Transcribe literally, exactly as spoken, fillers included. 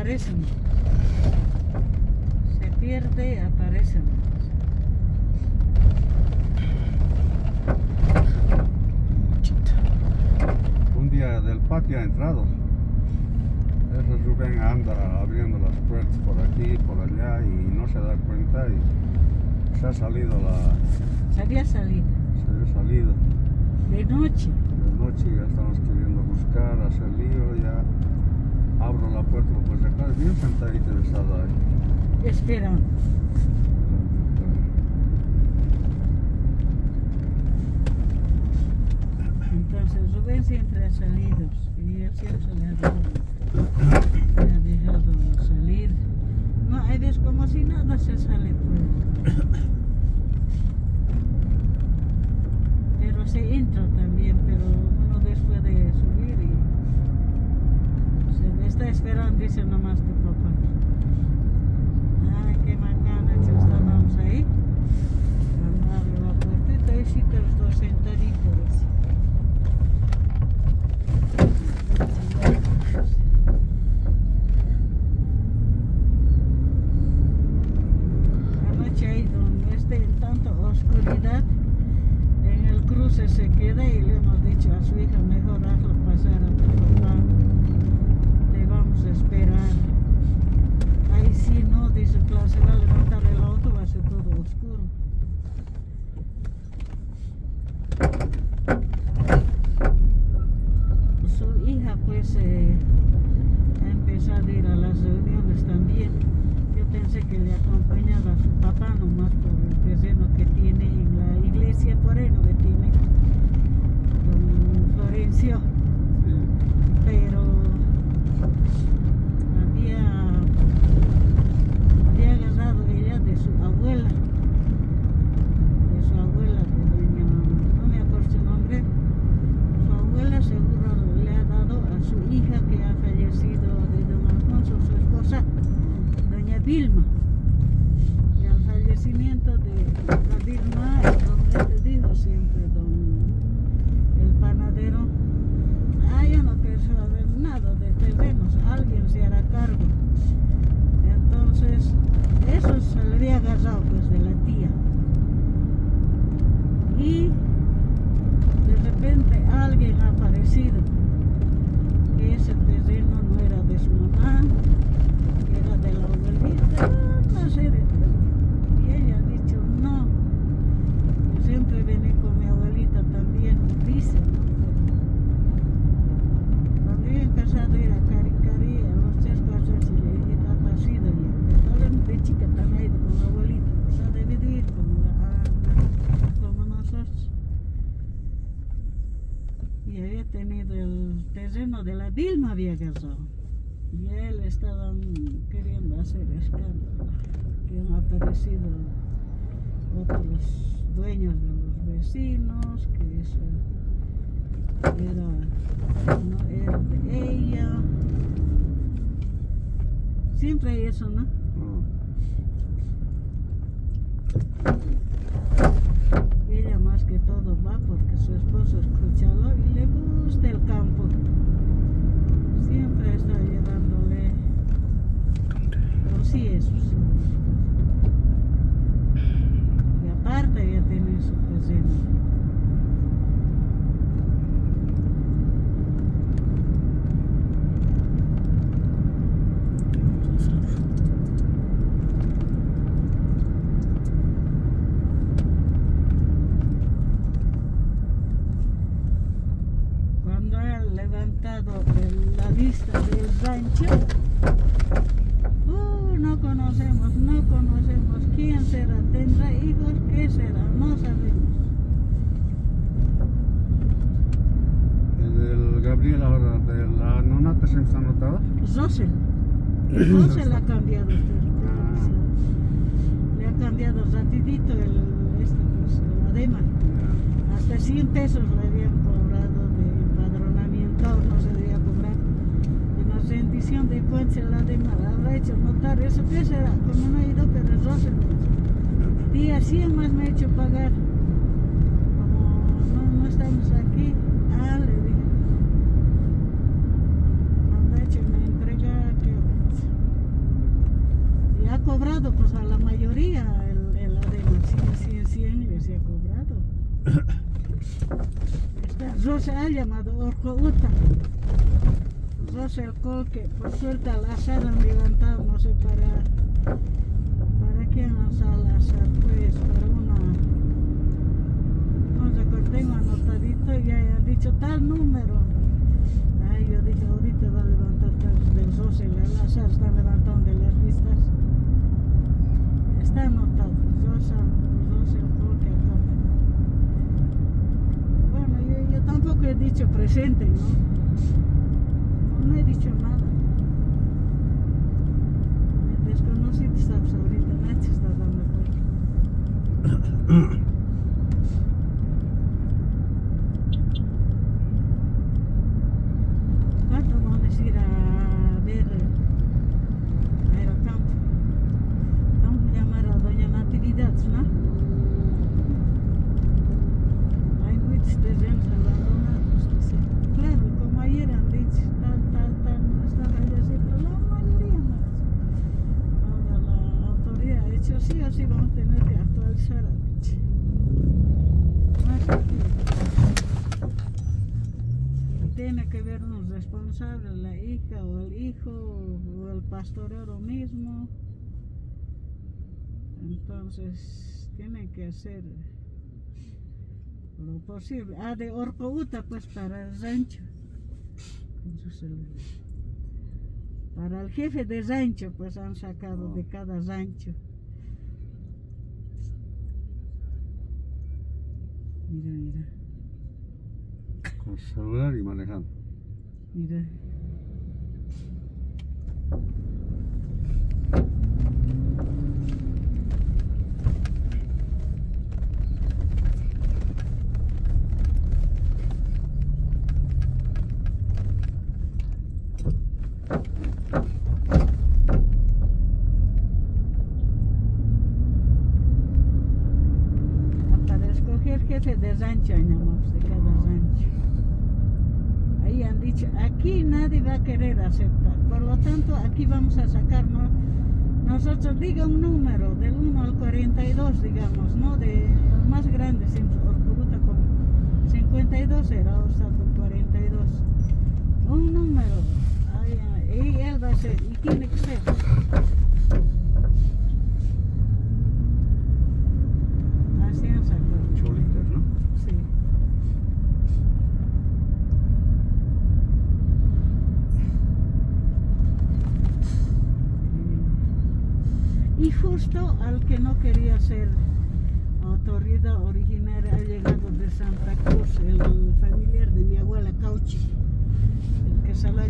Aparecen. Se pierde, aparecen. Un día del patio ha entrado. Ese Rubén anda abriendo las puertas por aquí, por allá y no se da cuenta y se ha salido la... Se había salido. Se había salido. De noche. De noche ya estamos queriendo buscar, hacer lío, ya abro la puerta, pues acá bien sentadito he estado ahí. Esperando. Entonces Rubén siempre ha salido y él siempre le ha dado, le ha dejado salir. No, hay veces como si nada se sale pues. Pero se entra también, pero uno después de subir y se está esperando, dice nomás tu papá. Ay, qué macana, ya estábamos ahí. Cuando abre la puertita y sí que los dos sentaditos. Anoche ahí donde esté tanta oscuridad, en el cruce se queda y le hemos dicho a su hija, mejor hazlo pasar a tu papá, te vamos a esperar. Ahí sí no, dice, claro, se va a levantar el auto, va a ser todo oscuro. Su hija pues eh, ha empezado a ir a las reuniones también. Yo pensé que le acompañaba a su papá nomás por el terreno que tiene en la iglesia, por ahí no que tiene don Florencio. Sí. Pero había, había agarrado ella de su abuela, de su abuela, de doña, no me acuerdo su nombre, su abuela seguro le ha dado a su hija que ha fallecido de don Alfonso, su esposa, doña Vilma. Y al fallecimiento de la Vilma, el hombre te dijo siempre, don el panadero, ah, yo no quiero saber nada de terrenos, alguien se hará cargo. Entonces, eso se le había agarrado pues de la tía. Y de repente alguien ha aparecido, que ese terreno no era de su mamá, que era de la abuelita, una serie de cosas. Y ella ha dicho no, yo siempre vení con mi abuelita también, dice, ¿no? Cuando yo he empezado a ir a Caricari, a los tres cuartos y ella ha pasado ya, pero de chica también ha ido con la abuelita, pues ha debido ir como, la, como nosotros. Y había tenido el terreno de la Vilma, había agarrado. Y a él estaban queriendo hacer escándalo, que han aparecido otros dueños de los vecinos, que eso era, no era de ella. Siempre hay eso, ¿no? Y ella más que todo va porque su esposo escuchalo y le gusta el campo. Siempre está llevándole. Pero sí, eso sí. Y aparte ya tiene su terreno. Cuando ha levantado el- la vista del rancho, uh, no conocemos, no conocemos quién será, tendrá hijos, qué será, no sabemos. El del Gabriel ahora, de la nonata siempre está anotada. Rosel, Rosel ha cambiado este, Ah. le ha cambiado rapidito el, este, pues, el adema. Hasta cien pesos le habían cobrado de empadronamiento, no se debía cobrar. En la rendición de cuentas el adema habrá hecho notar, eso qué será, como no he ido, pero es Rosel. Día cien más me ha hecho pagar. Como no, no estamos aquí, ah, le dije. Me han hecho una entrega que cobrado pues a la mayoría el, el adeno, cien, cien, cien les ha cobrado. Esta Rosa ha llamado Orco Uta. Rosa el col que por suerte al azar han levantado, no sé para, para quién han al azar, pues para una, no sé, tengo anotadito y ya han dicho tal número. Ay, yo dije, ahorita va a levantar tal del Rosa, el azar están levantando de las listas. Está anotado, Rosa, Rosa el col que acaba. Bueno, yo, yo tampoco he dicho presente, ¿no? No he dicho nada. El desconocido sabes ahorita, Nacho está dando cuenta. ¿Cuándo vamos a ir a ver a Aerocampo? Vamos a llamar a doña Natividad, ¿no? Hay muchos terrenos abandonados, dice. Claro, como ayer han dicho, tal, tal, tal, no estaba allá así, pero la mayoría no. Ahora la autoridad ha dicho sí o sí vamos a tener que actualizar, ha dicho. Más aquí. Tiene que ver unos responsables, la hija o el hijo o el pastorero mismo. Entonces tienen que hacer lo posible. Ah, de Orco Uta pues para el rancho. Para el jefe de rancho pues han sacado oh. de cada rancho. Mira, mira. Con celular y manejando. Mira. Jefe de rancho llamamos, de cada rancho. Ahí han dicho, aquí nadie va a querer aceptar, por lo tanto aquí vamos a sacar, ¿no? Nosotros diga un número del uno al cuarenta y dos, digamos, ¿no? De más grande, Orcobuta con cincuenta y dos era, o sea, con cuarenta y dos. Un número, ahí, y él va a ser, y tiene que ser. Así han sacado. Cholitas, ¿no? Sí. Y justo al que no quería ser autoridad originaria